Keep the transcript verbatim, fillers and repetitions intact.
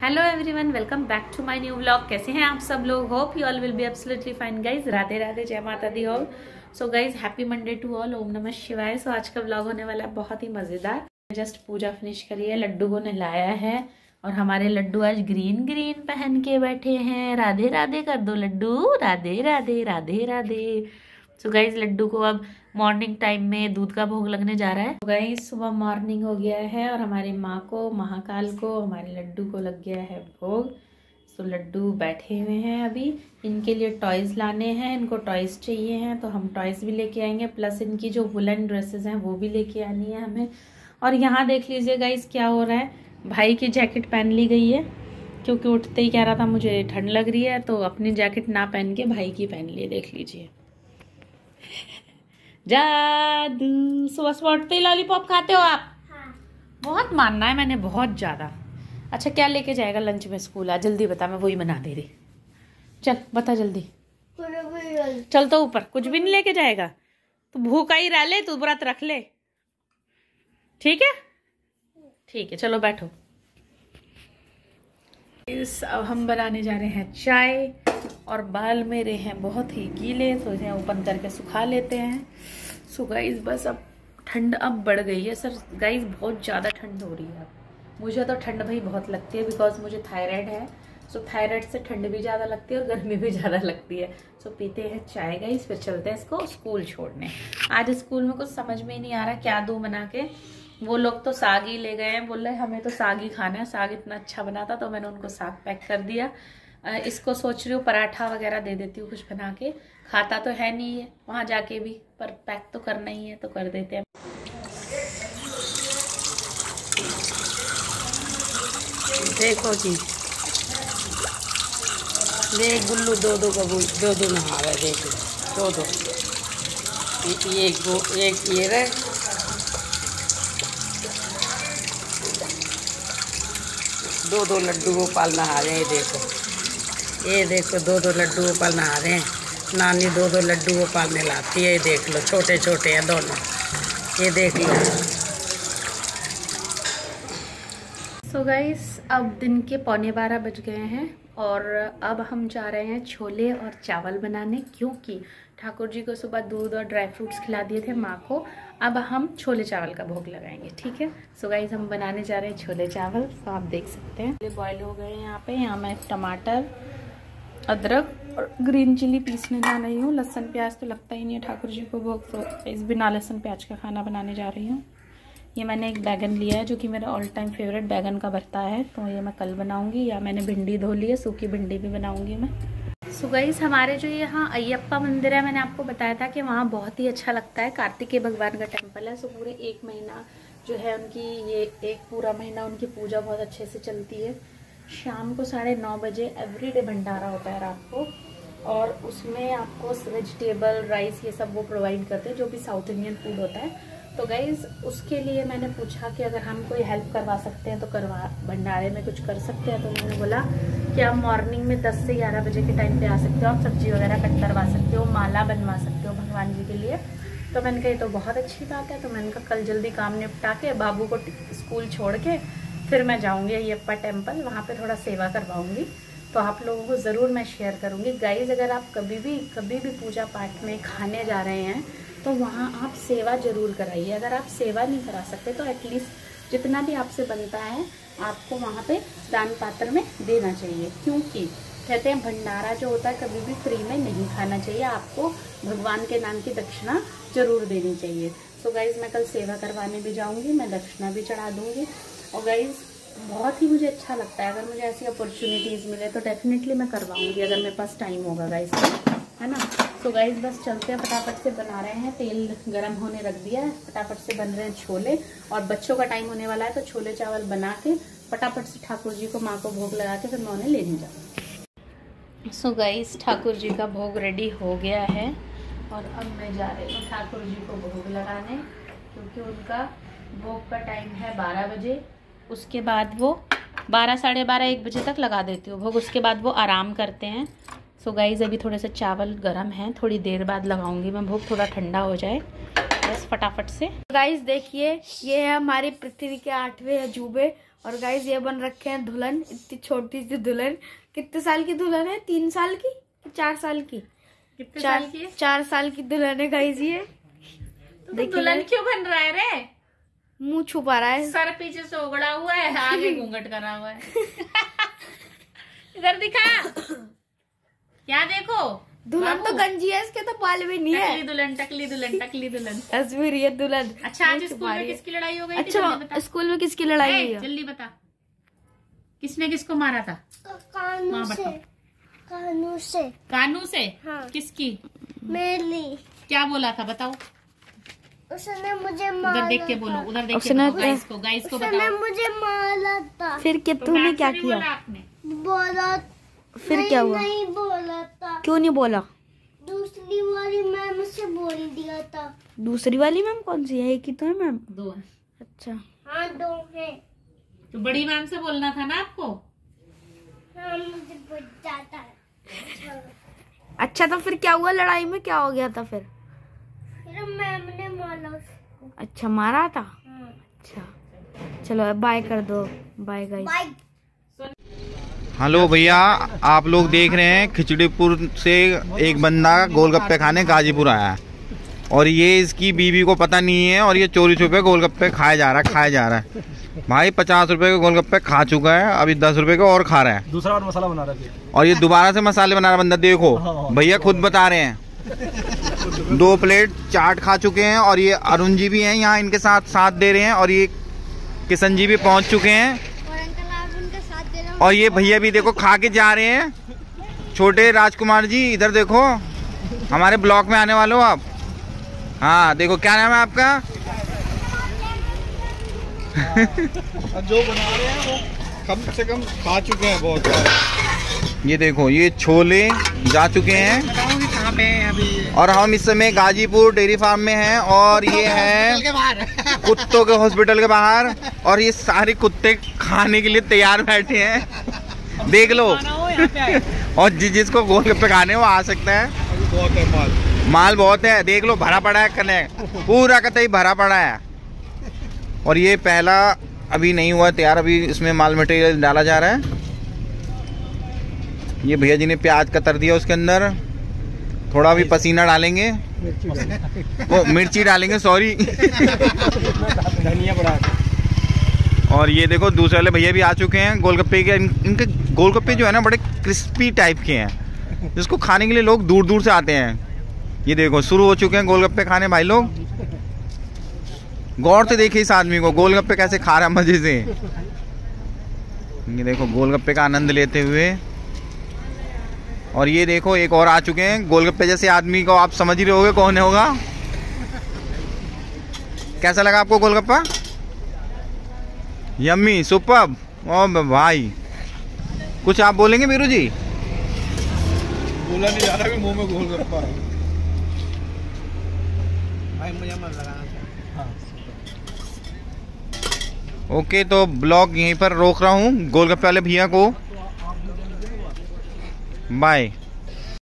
Hello everyone, welcome back to my new vlog. कैसे हैं आप सब लोग? Hope you all will be absolutely fine guys. Radhe Radhe, जय माता दी all. So guys happy Monday to all, ओम नमः शिवाय। सो आज का व्लॉग होने वाला है बहुत ही मजेदार। जस्ट पूजा फिनिश करी है, लड्डू को नहलाया है और हमारे लड्डू आज ग्रीन ग्रीन पहन के बैठे हैं। राधे राधे कर दो लड्डू, राधे राधे राधे राधे। सो गाइज लड्डू को अब मॉर्निंग टाइम में दूध का भोग लगने जा रहा है। तो गाइज सुबह मॉर्निंग हो गया है और हमारी माँ को, महाकाल को, हमारे लड्डू को लग गया है भोग। सो लड्डू बैठे हुए हैं अभी। इनके लिए टॉयज लाने हैं, इनको टॉयज चाहिए हैं तो हम टॉयज भी लेके आएंगे, प्लस इनकी जो वुलन ड्रेसेस हैं वो भी लेके आनी है हमें। और यहाँ देख लीजिए गाइज क्या हो रहा है, भाई की जैकेट पहन ली गई है क्योंकि उठते ही कह रहा था मुझे ठंड लग रही है, तो अपनी जैकेट ना पहन के भाई की पहन ली। देख लीजिए जादू। सुबह सुबह उठते ही लॉलीपॉप खाते हो आप? हाँ। बहुत मानना है मैंने, बहुत ज्यादा। अच्छा क्या लेके जाएगा लंच में स्कूल? आज जल्दी बता, मैं वही बना दे रही। चल बता जल्दी। चल तो ऊपर कुछ भी नहीं लेके जाएगा तो भूखा ही रह ले, तू व्रत रख ले, ठीक है? ठीक है चलो बैठो। इस अब हम बनाने जा रहे हैं चाय और बाल मेरे हैं बहुत ही गीले तो इन्हें ओपन करके सुखा लेते हैं। सो गाइस बस अब ठंड अब बढ़ गई है सर। गाइस बहुत ज़्यादा ठंड हो रही है अब। मुझे तो ठंड भाई बहुत लगती है बिकॉज मुझे थायराइड है। सो थायराइड से ठंड भी ज़्यादा लगती है और गर्मी भी ज़्यादा लगती है। सो पीते हैं चाय गाइस, फिर चलते हैं इसको स्कूल छोड़ने। आज स्कूल में कुछ समझ में ही नहीं आ रहा क्या दूँ बना के। वो लोग तो साग ही ले गए हैं, बोल रहे हमें तो साग ही खाना है। साग इतना अच्छा बना था तो मैंने उनको साग पैक कर दिया। इसको सोच रही हूँ पराठा वगैरह दे देती हूँ कुछ बना के। खाता तो है नहीं है वहाँ जाके भी, पर पैक तो करना ही है तो कर देते हैं। देखो जी, देख गुल्लू दो दो कबूल दो दो नहा रहे, देखो दो दो, एक दो एक ये रहे, दो दो लड्डू गोपाल नहा रहे हैं। देखो ये देखो दो दो लड्डू गोपाल नहा रहे हैं। नानी दो दो लड्डू गोपाल नहलाती है। ये देख लो छोटे छोटे हैं दोनों, ये देख लो। सो गाइस अब दिन के पौने बारह बज गए हैं और अब हम जा रहे हैं छोले और चावल बनाने, क्योंकि ठाकुर जी को सुबह दूध और ड्राई फ्रूट्स खिला दिए थे माँ को। अब हम छोले चावल का भोग लगाएंगे, ठीक है? सो गाइस हम बनाने जा रहे हैं छोले चावल। तो आप देख सकते हैं ये बॉईल हो गए हैं यहाँ पे। यहाँ मैं टमाटर, अदरक और ग्रीन चिली पीसने जा रही हूँ। लहसुन प्याज तो लगता ही नहीं है ठाकुर जी को भोग, तो इस बिना लहसुन प्याज का खाना बनाने जा रही हूँ। ये मैंने एक बैगन लिया है जो कि मेरा ऑल टाइम फेवरेट बैगन का भरता है, तो ये मैं कल बनाऊंगी। या मैंने भिंडी धो ली है, सूखी भिंडी भी बनाऊंगी मैं। सो गाइस हमारे जो यहाँ अयप्पा मंदिर है, मैंने आपको बताया था कि वहाँ बहुत ही अच्छा लगता है। कार्तिकेय भगवान का टेम्पल है। सो पूरे एक महीना जो है उनकी, ये एक पूरा महीना उनकी पूजा बहुत अच्छे से चलती है। शाम को साढ़े नौ बजे एवरीडे भंडारा होता है रात को, और उसमें आपको वेजिटेबल राइस ये सब वो प्रोवाइड करते हैं जो भी साउथ इंडियन फूड होता है। तो गाइज उसके लिए मैंने पूछा कि अगर हम कोई हेल्प करवा सकते हैं तो करवा, भंडारे में कुछ कर सकते हैं। तो उन्होंने बोला कि आप मॉर्निंग में दस से ग्यारह बजे के टाइम पे आ सकते हो, आप सब्जी वगैरह कट करवा सकते हो, माला बनवा सकते हो भगवान जी के लिए। तो मैंने कहा ये तो बहुत अच्छी बात है। तो मैंने कहा कल जल्दी काम निपटा के बाबू को स्कूल छोड़ के फिर मैं जाऊँगी अयप्पा टेम्पल, वहाँ पर थोड़ा सेवा करवाऊँगी। तो आप लोगों को ज़रूर मैं शेयर करूँगी। गाइज अगर आप कभी भी कभी भी पूजा पाठ में खाने जा रहे हैं तो वहाँ आप सेवा जरूर कराइए। अगर आप सेवा नहीं करा सकते तो एटलीस्ट जितना भी आपसे बनता है आपको वहाँ पे दान पात्र में देना चाहिए, क्योंकि कहते हैं भंडारा जो होता है कभी भी फ्री में नहीं खाना चाहिए, आपको भगवान के नाम की दक्षिणा जरूर देनी चाहिए। सो गाइज मैं कल सेवा करवाने भी जाऊँगी, मैं दक्षिणा भी चढ़ा दूँगी। और गाइज बहुत ही मुझे अच्छा लगता है, अगर मुझे ऐसी अपॉर्चुनिटीज़ मिले तो डेफिनेटली मैं करवाऊँगी अगर मेरे पास टाइम होगा गाइज, है ना? तो गाइस बस चलते हैं, फटाफट से बना रहे हैं। तेल गरम होने रख दिया है, फटाफट से बन रहे हैं छोले। और बच्चों का टाइम होने वाला है तो छोले चावल बना के फटाफट से ठाकुर जी को, माँ को भोग लगा के फिर मैं उन्हें लेने जाऊँगी। सो गाइस ठाकुर जी का भोग रेडी हो गया है और अब मैं जा रही हूँ ठाकुर जी को भोग लगाने, क्योंकि उनका भोग का टाइम है बारह बजे। उसके बाद वो बारह साढ़े बारह एक बजे तक लगा देती हूँ भोग, उसके बाद वो आराम करते हैं। सो so गाइज अभी थोड़े से चावल गरम हैं, थोड़ी देर बाद लगाऊंगी मैं भोग, थोड़ा ठंडा हो जाए बस फटाफट से। गाइज देखिए ये है हमारी पृथ्वी के आठवें अजूबे और गाइस ये बन रखे हैं दुल्हन, इतनी छोटी सी दुल्हन। कितने साल की दुल्हन है? तीन साल की, चार साल की? कितने चार, साल की? चार साल की दुल्हन है गाइस ये। तो दुल्हन क्यों बन रहा है रे? मुंह छुपा रहा है, सर पीछे से उगड़ा हुआ है, आगे घूंघट करा हुआ है। इधर दिखा, क्या देखो? दुल्हन तो गंजी है, इसके तो बाल भी नहीं है। टकली दुल्हन, टकली दुल्हन, टकली दुल्हन। तस्वीर ये दुल्हन। अच्छा आज स्कूल में किसकी लड़ाई हो गई? अच्छा स्कूल में किसकी लड़ाई हुई है? जल्दी बता, किसने किसको मारा था? कानू से। कानू से। कानू से? हाँ। किसकी? मेरी। क्या बोला था बताओ? उसने मुझे मारा। उधर देख के बोलो, उधर देख के उसने बोलो, गाइस को, गाइस को उसने बताओ। मुझे मारा था। फिर क्या तो तूने मैम क्या से नहीं किया? बोला आपने? बोला फिर नहीं, क्या हुआ? नहीं बोला था। क्यों नहीं बोला? दूसरी वाली मैम से बोल दिया था। दूसरी वाली मैम कौन सी है? एक ही तो है मैम। दो है। अच्छा हाँ दो है। तो बड़ी मैम से बोलना था ना आपको। हाँ मुझे बहुत ज्यादा है। अच्छा तो फिर क्या हुआ लड़ाई में? क्या हो गया था फिर? फिर मैम ने मारा उसको। अच्छा मारा था। हाँ। अच्छा चलो बाय कर दो। Bye guys. बाय। हेलो भैया, आप लोग देख रहे हैं खिचड़ीपुर से एक बंदा गोलगप्पे खाने गाजीपुर आया है और ये इसकी बीवी को पता नहीं है और ये चोरी छुपे गोलगप्पे खाए जा रहा है खाए जा रहा है भाई पचास रुपए के गोलगप्पे खा चुका है, अभी दस रुपए के और खा रहा है। दूसरा और मसाला बना रहा है और ये दोबारा से मसाले बना रहा बंदा। देखो भैया खुद बता रहे हैं, दो प्लेट चाट खा चुके हैं और ये अरुण जी भी हैं यहाँ इनके साथ साथ दे रहे हैं और ये किशन जी भी पहुँच चुके हैं और ये भैया भी देखो खा के जा रहे हैं। छोटे राजकुमार जी इधर देखो, हमारे ब्लॉक में आने वाले हो आप। हाँ देखो क्या नाम है आपका? जो बना रहे हैं वो कम से कम खा चुके हैं बहुत सारे। ये देखो ये छोले जा चुके हैं कहाँ पे हैं अभी? और हम इस समय गाजीपुर डेयरी फार्म में हैं और ये है कुत्तों के हॉस्पिटल के बाहर और ये सारे कुत्ते खाने के लिए तैयार बैठे हैं, देख लो। और जिस जिसको गोलगप्पे खाने वो आ सकता है। बहुत है माल, माल बहुत है, देख लो भरा पड़ा है, कने पूरा कतई भरा पड़ा है। और ये पहला अभी नहीं हुआ तैयार, अभी इसमें माल मटेरियल डाला जा रहा है। ये भैया जी ने प्याज कतर दिया उसके अंदर, थोड़ा भी पसीना डालेंगे, वो मिर्ची डालेंगे सॉरी। धनिया पड़ा। और ये देखो दूसरे वाले भैया भी आ चुके हैं गोलगप्पे के। इन, इनके गोलगप्पे जो है ना बड़े क्रिस्पी टाइप के हैं, जिसको खाने के लिए लोग दूर दूर से आते हैं। ये देखो शुरू हो चुके हैं गोलगप्पे खाने भाई लोग। गौर से देखिए इस आदमी को, गोलगप्पे कैसे खा रहा है मजे से। ये देखो गोलगप्पे का आनंद लेते हुए। और ये देखो एक और आ चुके हैं गोलगप्पे जैसे आदमी को, आप समझ ही रहे होगे कौन होगा। कैसा लगा आपको गोलगप्पा? Yummy superb. ओ भाई कुछ आप बोलेंगे वीरू जी? बोला नहीं जा रहा कि मुंह में गोलगप्पा है। भाई मुझे मत लगाना। हाँ। ओके तो ब्लॉग यहीं पर रोक रहा हूँ गोलगप्पे वाले भैया को। बाय।